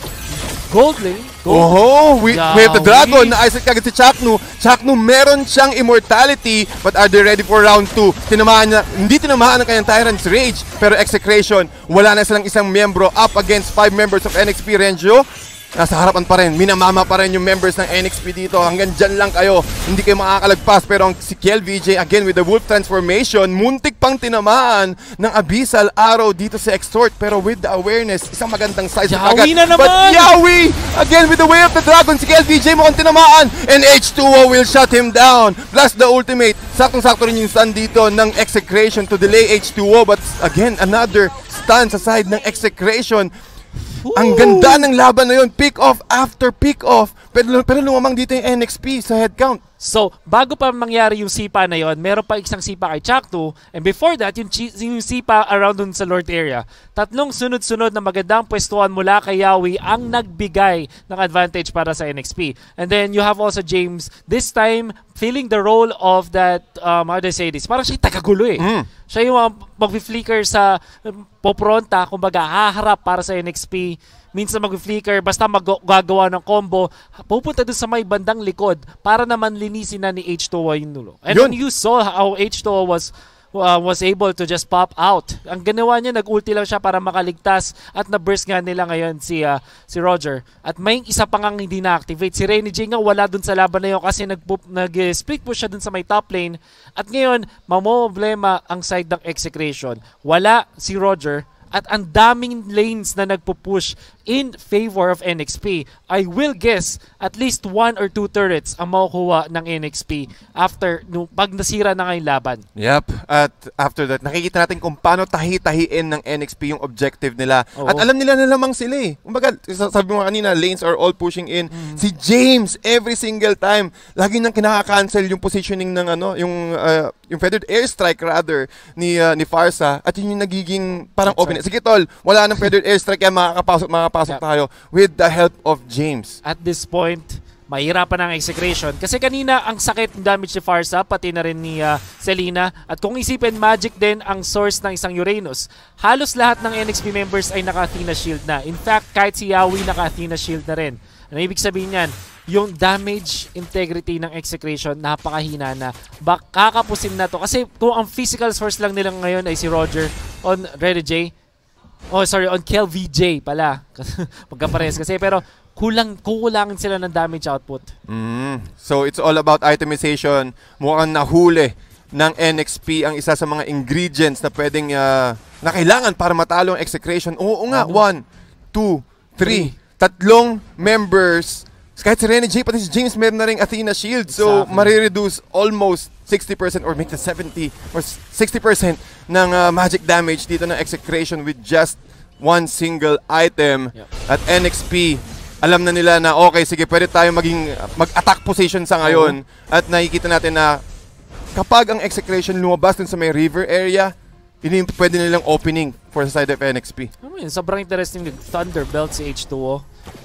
gold lane. Gold. Oh, we, we have the dragon na Isaac kagad si Chaknu. Chaknu meron siyang immortality, but are they ready for round two? Tinamaan niya, hindi tinamaan ang kanyang Tyrant's Rage, pero Execration, wala na silang isang miyembro up against five members of N X P. Renjo, nasa harapan pa rin, minamama pa rin yung members ng N X P dito. Hanggang dyan lang kayo, hindi kayo makakalagpas. Pero ang si Kel V J, again with the Wolf Transformation, muntik pang tinamaan ng Abyssal Arrow dito sa Extort. Pero with the awareness, isang magandang size. Yawi na naman! But Yawi, again with the Way of the Dragon, si Kel V J mukhang tinamaan. And H two O will shut him down. Plus the ultimate, saktong-sakto rin yung stun dito ng Execration to delay H two O. But again, another stun sa side ng Execration. Ooh. Ang ganda ng laban na yun. Pick off after pick off. Pero, pero lumamang dito yung N X P sa head count. So, bago pa mangyari yung sipa na yon, meron pa isang sipa kay Chaknu. And before that, yung, yung sipa around dun sa Lord area. Tatlong sunod-sunod na magandang pwestuhan mula kay Yawi ang nagbigay ng advantage para sa N X P. And then you have also James, this time, filling the role of that, um, how do I say this? Parang siya tagagulo eh. Mm. Siya yung uh, mag-flicker sa um, popronta, kumbaga haharap para sa N X P. Minsan mag-flicker, basta magagawa ng combo, pupunta dun sa may bandang likod para naman linisin na ni H two O yung nulo. And Yun. when you saw how H two O was uh, was able to just pop out, ang ginawa niya, nag-ulti lang siya para makaligtas, at na-burst nga nila ngayon si, uh, si Roger. At may isa pa ngang hindi na-activate. Si Rene J nga wala dun sa laban na yun kasi nag-split push siya dun sa may top lane. At ngayon, mamomblema ang side ng Execration. Wala si Roger. At ang daming lanes na nagpo-push in favor of N X P. I will guess at least one or two turrets ang makukuha ng N X P after no, pag nasira na ngayong laban. Yep. At after that, nakikita natin kung paano tahi-tahiin ng N X P yung objective nila. Oo. At alam nila na lamang sila eh. Kumbaga, sabi mo kanina, lanes are all pushing in. Mm-hmm. Si James, every single time, lagi nang kinaka-cancel yung positioning ng ano, yung uh, yung feathered airstrike rather ni uh, ni Pharsa, at yun yung nagiging parang open. Sige tol, wala nang feathered airstrike kaya makakapasok makakapasok yep. tayo with the help of James. At this point, mahirapan ang Execration kasi kanina ang sakit ng damage ni Pharsa, pati na rin ni uh, Selena. At kung isipin, Magic din ang source ng isang Uranus. Halos lahat ng N X P members ay naka-Athena Shield na. In fact, kahit si Yawi naka-Athena Shield na rin. Ano ibig sabihin yan? Yung damage integrity ng Execration napakahina na. Bak kakapusin na to. Kasi kung ang physical source lang nila ngayon ay si Roger on Rene J. Oh, sorry, on Kel V J pala. Magkaparehas kasi. Pero kulang, kukulangin sila ng damage output. Mm. So, it's all about itemization. Mukhang nahuli ng N X P ang isa sa mga ingredients na pwedeng, uh, na kailangan para matalo ang Execration. Oo nga, ano? One, two, three. three. Tatlong members. Kahit si Rene J, pati si James, meron na rin Athena Shield. So, exactly. Marireduce almost sixty percent or make the seventy or sixty percent ng uh, magic damage dito ng Execration with just one single item. Yep. At N X P, alam na nila na okay, sige, pwede tayo maging mag-attack position sa ngayon. Uh-huh. At nakikita natin na kapag ang Execration lumabas dun sa may river area, yun yung pwede nilang opening for the side of N X P. Ano yun, sobrang interesting yung Thunderbelt si H two O.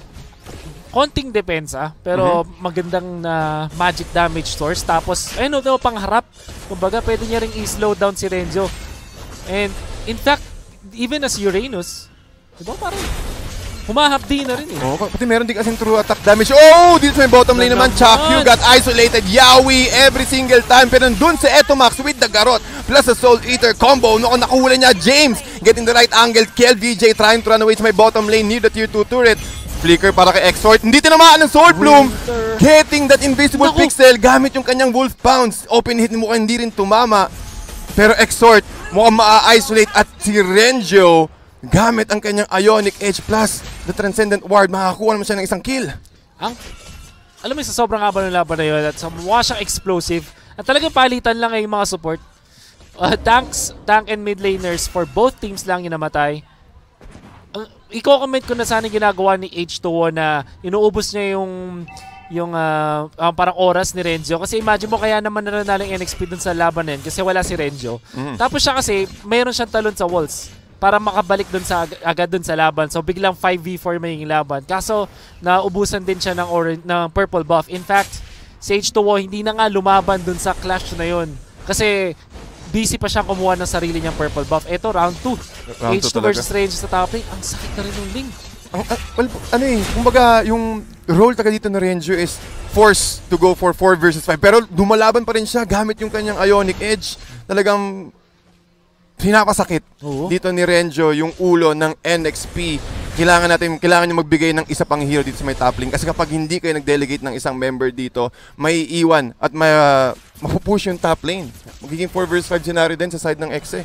Konting depensa, pero mm-hmm. magandang uh, magic damage source. Tapos, ayun, no, pangharap. Kumbaga, pwede niya rin i-slow down si Renjo. And, in fact, even as Uranus, diba parang humahapdi na rin eh. Oh, pati meron din kasing true attack damage. Oh! Dito sa may bottom lane naman, Chakyu got isolated. Yawi every single time. Pero dun sa Etomax with the Garot plus the Soul Eater combo. Noong nakahula niya, James getting the right angle. Kel V J trying to run away sa may bottom lane near the tier two turret. Flicker para kay Exort. Hindi tinamaan ng Soul Bloom. Getting that invisible Naku. pixel gamit yung kanyang Wolf Pounce. Open hit mo hindi rin tumama. Pero Exort mukhang maa-isolate at si Renjo gamit ang kanyang Ionic Edge plus the Transcendent Ward. Makakuha naman siya ng isang kill. Ang, alam mo sa sobrang haba ng laban na yun at sa mukha siyang explosive at talagang palitan lang ay yung mga support. Uh, tanks, tank and mid laners for both teams lang yung namatay. Uh, i-comment ko na sana ginagawa ni H two O na inuubos niya yung yung uh, uh, parang oras ni Renjo. Kasi imagine mo kaya naman nananalang N X P dun sa laban na yun kasi wala si Renjo. Mm. Tapos siya kasi mayroon siyang talon sa walls para makabalik dun sa ag agad dun sa laban. So biglang five v four may yung laban. Kaso naubusan din siya ng, ng purple buff. In fact, si H two O hindi na nga lumaban dun sa clash na yun. Kasi busy pa siyang kumuha ng sarili niyang purple buff. Ito, round two. H two versus Renjo sa top lane. Ang sakit na rin yung link. Ang, uh, well, ano eh, kumbaga yung role taga dito na Renjo is forced to go for four versus five. Pero dumalaban pa rin siya gamit yung kanyang Ionic Edge. Talagang pinapasakit Oo. dito ni Renjo yung ulo ng N X P. Kailangan natin, kailangan niya magbigay ng isa pang hero dito sa may top lane. Kasi kapag hindi kayo nag-delegate ng isang member dito, may iwan at may, uh, mapupush yung top lane. Magiging four versus five scenario din sa side ng X eh.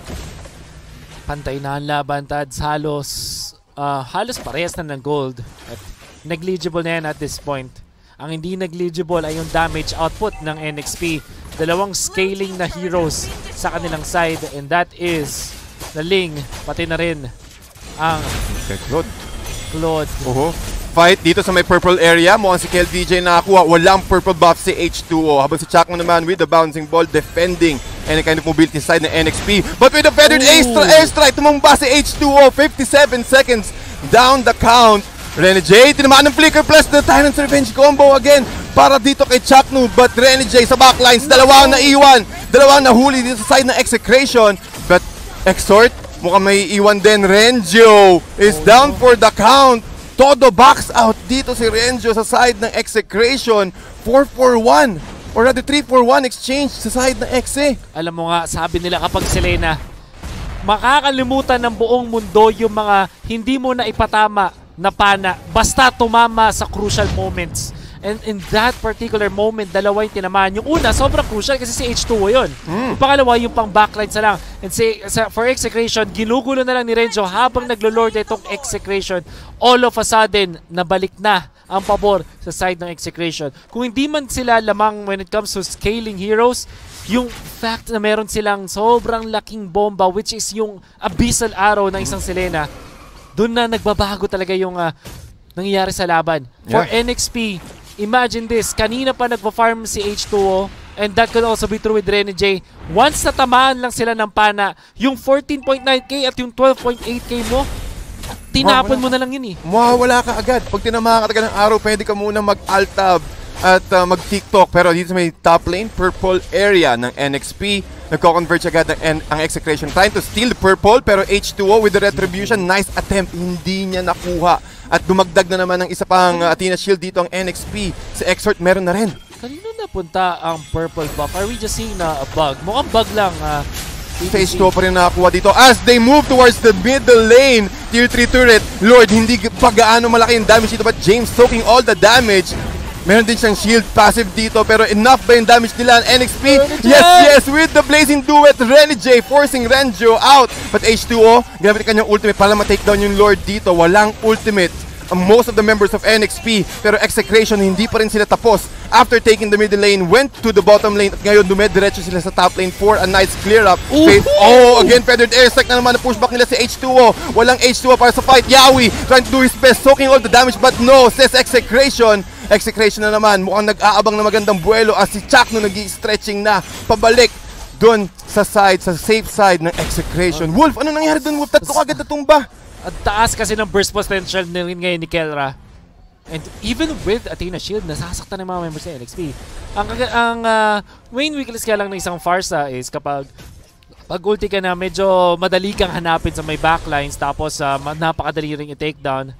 Pantay na ang laban, Tads. Halos, uh, halos parehas na ng gold. At negligible na yan at this point. Ang hindi negligible ay yung damage output ng N X P. Dalawang scaling na heroes sa kanilang side. And that is the Ling, pati na rin ang okay, Claude. Claude. Uh-huh. Fight dito sa may purple area. Mukhang si Kel V J nakakuha. Walang purple buff si H two O. Habang si Chakmo naman with the bouncing ball defending any kind of mobility side ng N X P. But with the feathered airstrike, tumumba si H two O. fifty-seven seconds down the count. Rene J, tinamaan ng flicker plus the Tyrant's Revenge combo again para dito kay Chakno. But Rene J sa backlines, dalawang naiwan. Dalawang nahuli dito sa side ng Execration. But Exort, mukhang may iwan din. Renjo is oh, down no. for the count. Todo box out dito si Renjo sa side ng Execration. four four one or rather three four one exchange sa side ng Exe. Alam mo nga, sabi nila kapag Selena, makakalimutan ng buong mundo yung mga hindi mo na ipatama na pana basta tumama sa crucial moments. And in that particular moment, dalawa yung tinamaan. Yung una, sobrang crucial kasi si H two O yun. Mm. Yung pangalawa, yung pang backline sa lang. And say, sa, for Execration, ginugulo na lang ni Renjo habang naglo-lord itong Execration. All of a sudden, nabalik na ang pabor sa side ng Execration. Kung hindi man sila lamang when it comes to scaling heroes, yung fact na meron silang sobrang laking bomba, which is yung abyssal arrow ng isang Selena, doon na nagbabago talaga yung uh, nangyayari sa laban. For yeah. N X P, imagine this, kanina pa nagpa-farm si H two O and that could also be true with Rene J. Once natamaan lang sila ng pana, yung fourteen point nine K at yung twelve point eight K mo, tinapon mo na lang yun eh. Mawawala ka agad. Pag tinamaan ka talaga ng araw, pwede ka muna mag-alt-tab at uh, mag-TikTok. Pero dito may top lane, purple area ng N X P. Nagko-convert agad ang, ang Execration. Trying to steal the purple, pero H two O with the retribution, nice attempt. Hindi niya nakuha. At dumagdag na naman ng isa pang uh, Athena Shield dito ang N X P. Si Exort meron na rin. Kanino napunta ang purple buff? Are we just seeing na a bug? Mukhang bug lang. Uh, Phase two pa rin nakakuha dito. As they move towards the middle lane, tier three turret. Lord, hindi pa gaano malaki yung damage dito. But James soaking all the damage. Meron din siyang shield passive dito, pero enough ba yung damage nila ang N X P? Yes, yes, with the blazing duet, Rene J forcing Renjo out. But H two O, ginamit kanyang ultimate para ma-takedown yung Lord dito. Walang ultimate ang most of the members of N X P, pero Execration hindi pa rin sila tapos. After taking the middle lane, went to the bottom lane at ngayon dumediretso sila sa top lane for a nice clear up. Oh, again, feathered airstrike na naman na pushback nila si H two O. Walang H two O para sa fight. Yawi trying to do his best, soaking all the damage, but no, says Execration. Execration na naman, mukhang nag-aabang na magandang buwelo as si Chakno nag-i-stretching na pabalik doon sa side, sa safe side ng Execration. Wolf, ano nangyari doon, Wolf? Tatlo agad na tumba. At taas kasi ng burst potential na rin ngayon ni Kelra. And even with Athena Shield, nasasaktan ng mga members ng N X P. Ang, ang uh, main weakness kaya lang ng isang Pharsa is kapag pag ulti ka na, medyo madali kang hanapin sa may backlines tapos uh, napakadali ring i-takedown.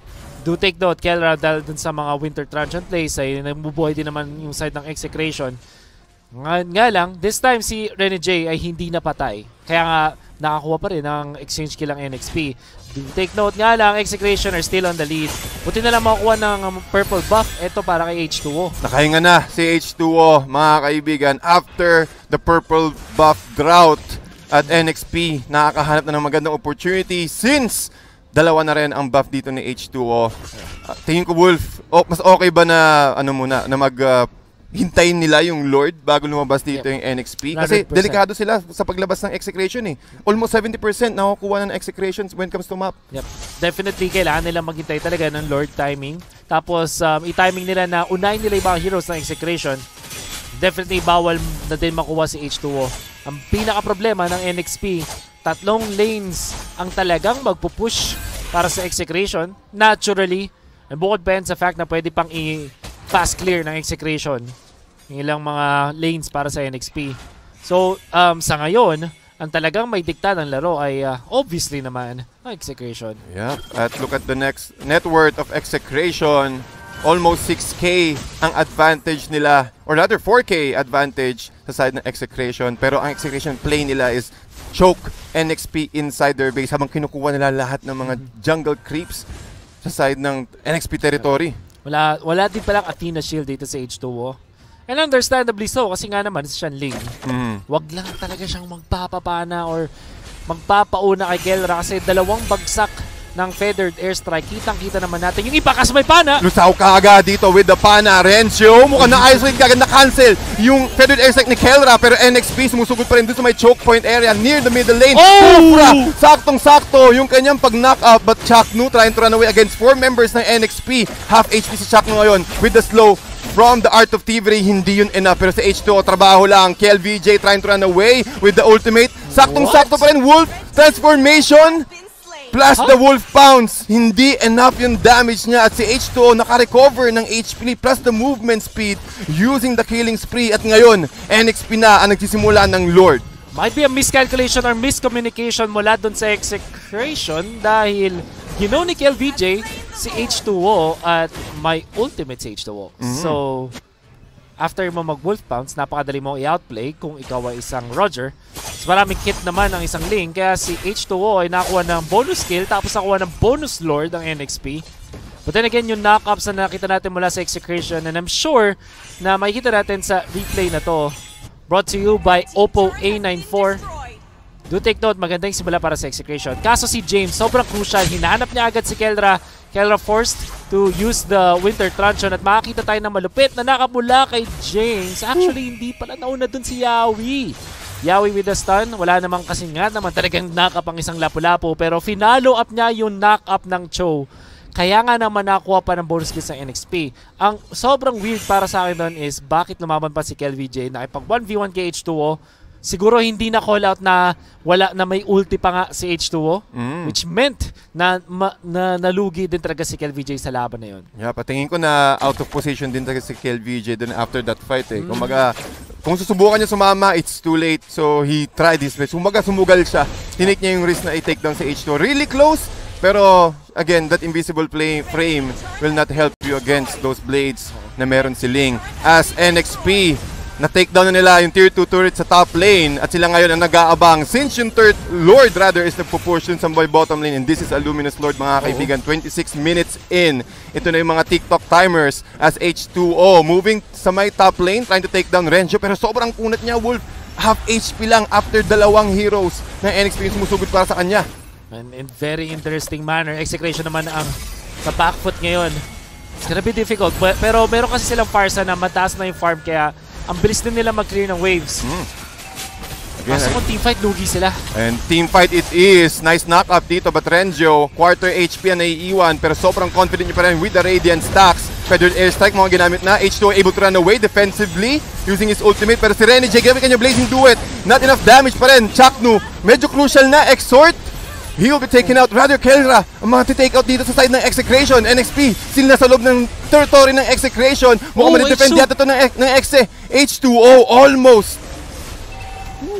do take note, Kelra, dahil dun sa mga Winter Truncheon plays ay nabubuhay din naman yung side ng Execration. Nga, nga lang, this time si Rene J ay hindi napatay. Kaya nga, nakakuha pa rin ng exchange kill ang N X P. Do take note nga lang, Execration are still on the lead. Buti na lang makakuha ng um, purple buff. Ito para kay H two O. Nakahinga na si H two O, mga kaibigan. After the purple buff drought at N X P, nakakahanap na ng magandang opportunity since dalawa na rin ang buff dito ni H two O. Uh, tingin ko, Wolf, oh, mas okay ba na, ano muna, na mag... Uh, hintayin nila yung Lord bago lumabas dito yep. yung N X P. Kasi one hundred percent delikado sila sa paglabas ng Execration eh. Almost seventy percent nakukuha ng Execrations when it comes to map. Yep. Definitely kailangan nila maghintay talaga ng Lord timing. Tapos um, i-timing nila na unahin nila yung mga heroes ng Execration. Definitely bawal na din makuha si H two O. Ang pinaka-problema ng N X P, tatlong lanes ang talagang magpupush para sa Execration. Naturally, and bukod pa yan sa fact na pwede pang i-fast clear ng Execration yung ilang mga lanes para sa N X P. So, um, sa ngayon, ang talagang may dikta ng laro ay uh, obviously naman ang Execration. Yeah, at look at the next net worth of Execration. Almost six K ang advantage nila, or rather four K advantage sa side ng Execration. Pero ang Execration play nila is choke N X P inside their base habang kinukuha nila lahat ng mga jungle creeps sa side ng N X P territory. Wala, wala din palang Athena shield dito sa H two O. And understandably so, kasi nga naman, si Shanling. Mm. Wag lang talaga siyang magpapapana or magpapauna kay Kelra kasi dalawang bagsak ng Feathered Airstrike. Kitang-kita naman natin yung ipakas may pana. Lusaw ka agad dito with the pana. Rencio, mukhang na-isolate ka agad, na-cancel yung Feathered Airstrike ni Kelra. Pero N X P sumusugod pa rin doon sa may choke point area near the middle lane. Oh! Saktong-sakto yung kanyang pag-knock up. But Chaknu trying to run away against four members ng N X P. Half H P si Chaknu ngayon with the slow from the Art of Thievery. Hindi yun enough. Pero sa H two O, trabaho lang. K L V J trying to run away with the ultimate. Saktong-sakto pa rin. Wolf transformation. Plus huh? the Wolf Pounce, hindi enough yung damage niya at si H two O naka-recover ng H P plus the movement speed using the killing spree at ngayon, N X P na ang nagsisimula ng Lord. Might be a miscalculation or miscommunication mula dun sa Execration dahil ginaw ni K L V J si H two O at may ultimate si H two O. Mm-hmm. So, after mo mag-Wolf Pounce, napakadali mo i-outplay kung ikaw ay isang Roger. So, maraming kit naman ang isang Ling, kaya si H two O ay nakuha ng bonus kill tapos nakuha ng bonus Lord ang N X P. But then again, yung knock-ups na nakita natin mula sa Execration, and I'm sure na makikita natin sa replay na to, brought to you by Oppo A ninety-four. Do take note, magandang simula para sa Execration. Kaso si James, sobrang crucial. Hinahanap niya agad si Kelra. Kelra forced to use the Winter Truncheon at makakita tayo ng malupit na nakapula kay James. Actually, hindi pala nauna dun si Yawi. Yawi with the stun. Wala namang kasi nga naman talagang knock-up ang isang Lapu-Lapu. Pero finalo up niya yung knock-up ng Cho. Kaya nga naman nakuha pa ng bonus kills ng N X P. Ang sobrang weird para sa akin doon is bakit lumaban pa si K L V J na ipag one v one kay H two O. Siguro hindi na call out na wala na may ulti pa nga si H two O, mm. which meant na, ma, na nalugi din talaga si K L V J sa laban na yun. Yeah, patingin ko na out of position din talaga si K L V J dun after that fight eh. Mm. Kumaga, kung susubukan niya sumama, it's too late. So he tried his best. Kumaga, sumugal siya. Tinake niya yung risk na i-take down si H two O. Really close, pero again, that invisible play frame will not help you against those blades na meron si Ling. As N X P, na-takedown na nila yung tier two turret sa top lane at sila ngayon ang nag-aabang since yung third Lord rather is nagpo-push sa boy bottom lane, and this is a Luminous Lord mga kaibigan. twenty-six minutes in. Ito na yung mga TikTok timers as H two O moving sa may top lane trying to take down Renjo, pero sobrang kunat niya. Wolf half H P lang after dalawang heroes ng N X P yung sumusugod para sa kanya. And in very interesting manner, Execration naman ang sa back foot ngayon. It's gonna be difficult, but, pero meron kasi silang Farsa na mataas na yung farm kaya ang bilis din nila mag-clear ng waves. Mm. Kaso kung teamfight, lugi sila. And teamfight it is. Nice knock-up dito, but Renjo, quarter H P ang naiiwan, pero sobrang confident niya pa rin with the Radiant stacks. Feathered Airstrike, mga ginamit na. H two O able to run away defensively using his ultimate, pero si Rene J, grabe kanya Blazing Duet. Not enough damage pa rin. Chaknu, medyo crucial na. Exhort, he will be taken out. Rather, Kelra, ang mga titake out dito sa side ng Execration. N X P, sila nasa loob ng territory ng Execration. Mukhang oh, ma-defend yata ito ng, ng Exe. H two O, almost. Ooh,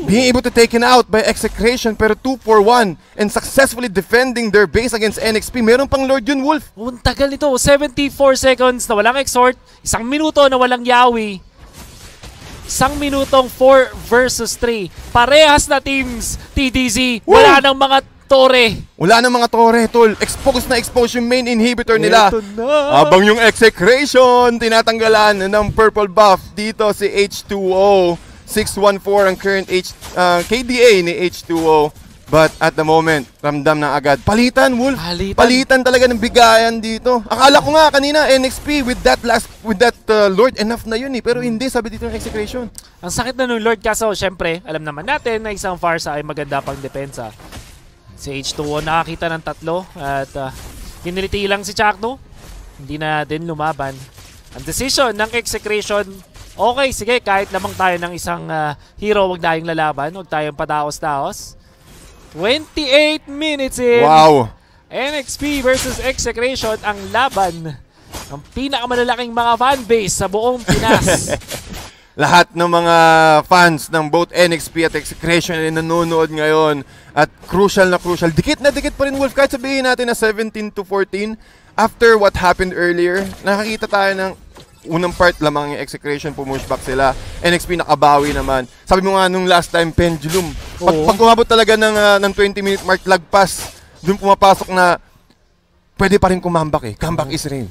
being able to taken out by Execration, pero two for one and successfully defending their base against N X P. Meron pang Lord yun, Wolf. Ang tagal nito, seventy-four seconds na walang Exhort, isang minuto na walang Yawi, isang minutong four versus three. Parehas na teams, T D Z, wala nang mga tore. Wala nang mga tore, tol. Expose na expose yung main inhibitor nila. Habang yung Execration, tinatanggalan ng purple buff dito si H two O. six one four ang current H, uh, K D A ni H two O. But at the moment, ramdam na agad. Palitan, Wolf. Palitan. Palitan talaga ng bigayan dito. Akala ko nga kanina, N X P with that last, with that uh, Lord, enough na yun eh. Pero hindi, sabi dito ng Execration. Ang sakit na nung Lord, kaso syempre, alam naman natin na isang Pharsa ay maganda pang depensa. Si H two O nakakita ng tatlo at uh, kiniliti lang si Chakno. Hindi na din lumaban. Ang decision ng Execration, okay, sige, kahit lamang tayo ng isang uh, hero, wag tayong lalaban, wag tayong padaos-daos. twenty-eight minutes in. Wow. N X P versus Execration ang laban ng pinakamalalaking mga fanbase sa buong Pinas. Lahat ng mga fans ng both N X P at Execration ay nanonood ngayon. At crucial na crucial. Dikit na dikit pa rin, Wolf. Kahit sabihin natin na seventeen to fourteen. After what happened earlier, nakakita tayo ng unang part lamang yung Execration, pumushback sila. N X P nakabawi naman. Sabi mo nga nung last time, pendulum. Pag, pag umabot talaga ng, uh, ng twenty minute mark, lagpas, dun pumapasok na pwede pa rin kumambak eh. Comeback is real.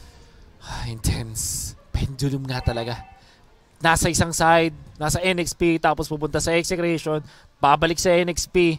Intense. Pendulum nga talaga. Nasa isang side, nasa N X P, tapos pupunta sa Execration, babalik sa N X P.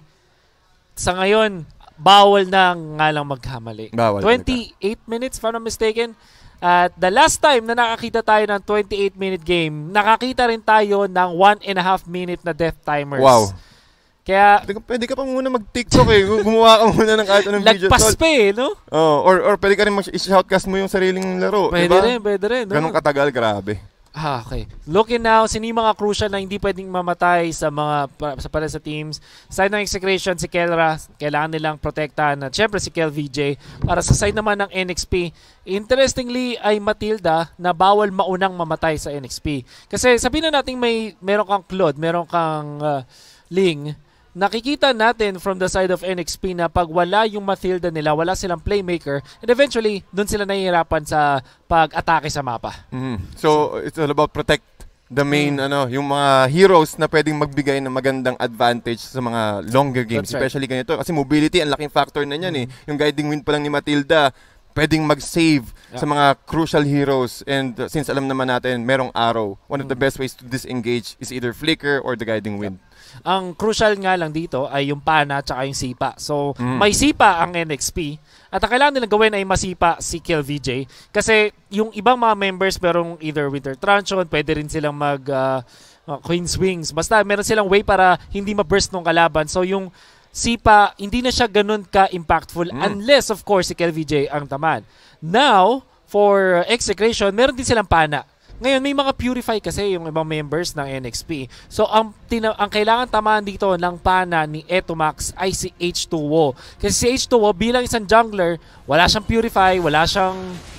Sa ngayon, bawal na nga lang magkamali. Bawal. twenty-eight minutes, if I'm not mistaken. At the last time na nakakita tayo ng twenty-eight minute game, nakakita rin tayo ng one and a half minute na death timers. Wow. Kaya, pwede ka, pwede ka pa muna mag-TikTok eh. Gumawa ka muna ng kahit anong video. Lagpas pa eh, no? Oh, or, or pwede ka rin mag-shoutcast mo yung sariling laro. Pwede diba? rin, pwede rin. No? Ganun katagal, grabe. Ah, okay. Looking now, sino yung mga crucial na hindi pwedeng mamatay sa mga sa para sa teams. Side ng Execration, si Kelra, kailangan nilang protektahan. At syempre si Kel V J. Para sa side naman ng N X P, interestingly ay Matilda na bawal maunang mamatay sa N X P. Kasi sabihin na natin may meron kang Claude, meron kang uh, Ling. Nakikita natin from the side of N X P na pag wala yung Matilda nila, wala silang playmaker, and eventually, doon sila nahihirapan sa pag-atake sa mapa. Mm-hmm. So, it's all about protect the main, mm. ano, yung mga heroes na pwedeng magbigay ng magandang advantage sa mga longer games. That's especially right. Ganito. Kasi mobility, ang laking factor na yan mm-hmm. eh. Yung guiding wind pa lang ni Matilda, pwedeng mag-save yeah. sa mga crucial heroes. And uh, since alam naman natin, merong arrow, one of mm-hmm. the best ways to disengage is either flicker or the guiding wind. Yeah. Ang crucial nga lang dito ay yung pana at yung sipa. So, mm. may sipa ang N X P. At ang kailangan nilang gawin ay masipa si Kel V J. Kasi yung ibang mga members, merong either Winter Truncheon, pwede rin silang mag uh, uh, Queen's Wings. Basta meron silang way para hindi ma-burst ng kalaban. So, yung sipa, hindi na siya ganun ka-impactful mm. unless, of course, si Kel V J ang taman. Now, for Execration, meron din silang pana. Ngayon, may mga purify kasi yung ibang members ng N X P. So, ang, tina ang kailangan tamaan dito ng pana ni Etomax ay si H two O. Kasi si H two O, bilang isang jungler, wala siyang purify, wala siyang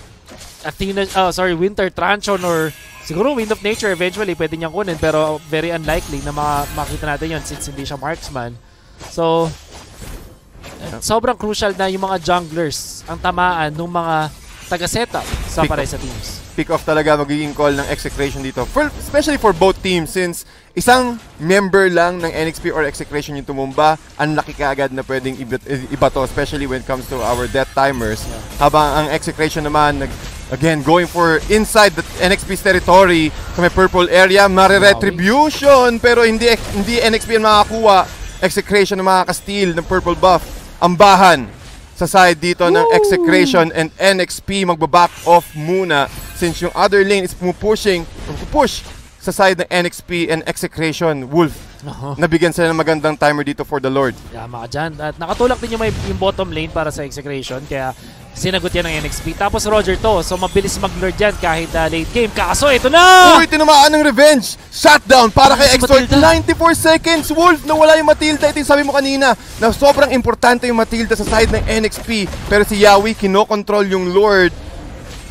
Athena, oh, sorry, Winter Truncheon or siguro Wind of Nature eventually pwede niyang kunin pero very unlikely na ma makita natin yon since hindi siya marksman. So, sobrang crucial na yung mga junglers ang tamaan ng mga taga-setup sa pares sa teams. Pick off talaga magiging call ng Execration dito. For, especially for both teams since isang member lang ng N X P or Execration yung tumumba, ang laki kaagad na pwedeng iba, iba to, especially when it comes to our death timers. Yeah. Habang ang Execration naman, nag, again, going for inside the N X P's territory sa may purple area, mare-retribution, pero hindi, hindi N X P ang makakuha. Execration ang makaka-steal ng purple buff. Ambahan sa side dito Woo! Ng Execration and N X P magbaback off muna since yung other lane is pumupushing, pupush sa side ng N X P and Execration. Wolf, uh-huh. nabigyan sila ng magandang timer dito for the Lord. Yama ka dyan. At nakatulak din yung, may, yung bottom lane para sa Execration kaya sinagot yan ng N X P. Tapos Roger to, so mabilis mag-lord yan kahit uh, late game. Kaso ito na! Uy, tinamaan ng revenge! Shutdown para kay Exort. ninety-four seconds, Wolf, nawala yung Matilda. Ito yung sabi mo kanina na sobrang importante yung Matilda sa side ng N X P. Pero si Yawi, kinokontrol yung Lord.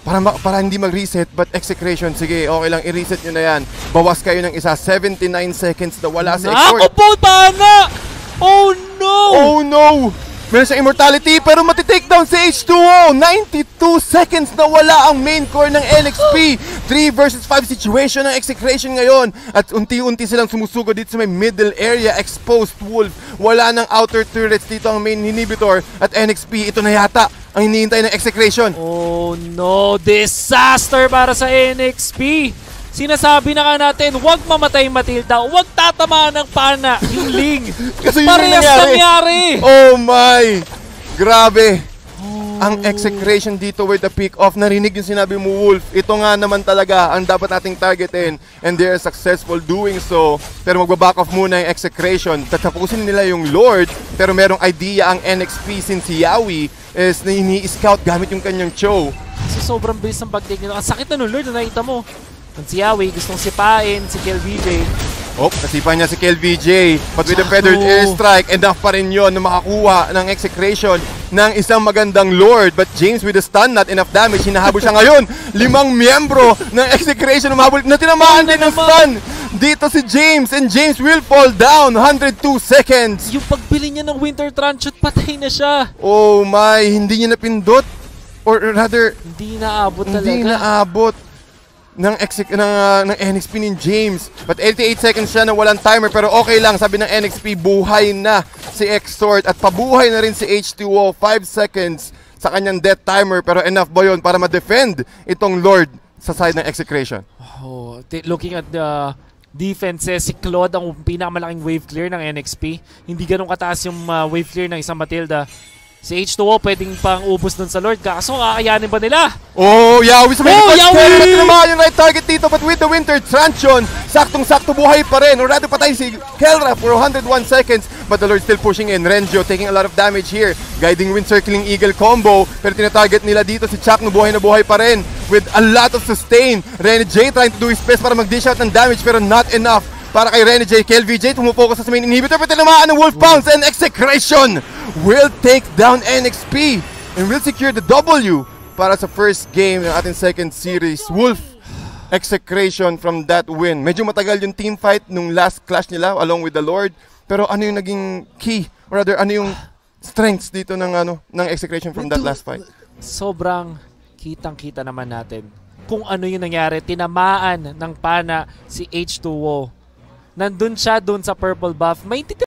para, ma para hindi mag-reset, but Execration, sige, okay lang, i-reset nyo na yan. Bawas kayo ng isa, seventy-nine seconds na wala sa Exort. Ako po, Pana! Oh no! Oh no! Meron siyang immortality, pero matitake down si H two O. ninety-two seconds na wala ang main core ng N X P. three versus five situation ng Execration ngayon. At unti-unti silang sumusugo dito sa may middle area. Exposed Wolf. Wala ng outer turrets dito ang main inhibitor. At N X P, ito na yata ang hinihintay ng Execration. Oh no! Disaster para sa N X P! Sinasabi na nga natin, huwag mamatay Matilda, huwag tatamaan ng Pana, yung Ling. Kasi yun parehas nangyari. nangyari. Oh my! Grabe. Oh. Ang Execration dito with the pick off. Narinig yung sinabi mo, Wolf. Ito nga naman talaga ang dapat nating targetin. And they are successful doing so. Pero magbaback off muna yung Execration. Tatapusin nila yung Lord. Pero merong idea ang N X P since si Yawi is na ini-scout gamit yung kanyang Cho. So sobrang bilis ng pag-take nito. Ang sakit na nung Lord na nakita mo. Si Yawi, gustong sipain, si Kel V J. Oh, nasipa niya si Kel V J. But with the feathered airstrike, enough pa rin yun na makakuha ng Execration ng isang magandang Lord. But James with the stun, not enough damage. Hinahabol siya ngayon. Limang miyembro ng Execration na mahabol. Na tinamaan din ng stun. Dito si James, and James will fall down. one hundred two seconds. Yung pagbili niya ng Winter Tranchot, patay na siya. Oh my, hindi niya napindot. Or rather, hindi naabot talaga. Hindi naabot. ng, ng, uh, ng N X P ni James. But eighty-eight seconds siya na walang timer, pero okay lang. Sabi ng N X P, buhay na si Exort at pabuhay na rin si H two O. five seconds sa kanyang death timer, pero enough ba yun para ma-defend itong Lord sa side ng Execration? Oh, looking at the defenses, si Claude ang pinakamalaking wave clear ng N X P. Hindi ganun kataas yung uh, wave clear ng isang Matilda. Si H two O pwedeng pang ubos dun sa Lord. Kaso kakayanin ba nila? Oh, Yawi sa may oh, Yawi! Pero tinamaan yung right target dito, but with the Winter Tranchon, saktong-sakto buhay pa rin. Or rather patay si Kelra for one hundred one seconds. But the Lord still pushing in. Renjo taking a lot of damage here. Guiding Wind Circling Eagle combo. Pero tinatarget nila dito si Chuck na buhay na buhay pa rin. With a lot of sustain. Rene J trying to do his best para mag-dish out ng damage, pero not enough. Para kay Rene J, Kel V J tumupokus sa main inhibitor, pero tinamaan ng Wolf Pounce, and Execration will take down N X P and will secure the W para sa first game ng ating second series. Wolf, Execration from that win. Medyo matagal yung team fight nung last clash nila along with the Lord, pero ano yung naging key, or rather ano yung strengths dito ng ano ng Execration from that last fight? Sobrang kitang-kita naman natin kung ano yung nangyari. Tinamaan ng Pana si H two O. Nandun siya dun sa purple buff. May